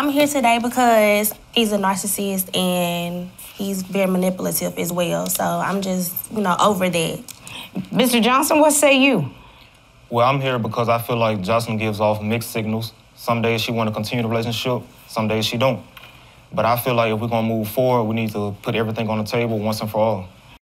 I'm here today because he's a narcissist and he's very manipulative as well. So I'm just, over that. Mr. Johnson, what say you? Well, I'm here because I feel like Joselyn gives off mixed signals. Some days she want to continue the relationship, some days she don't. But I feel like if we're going to move forward, we need to put everything on the table once and for all.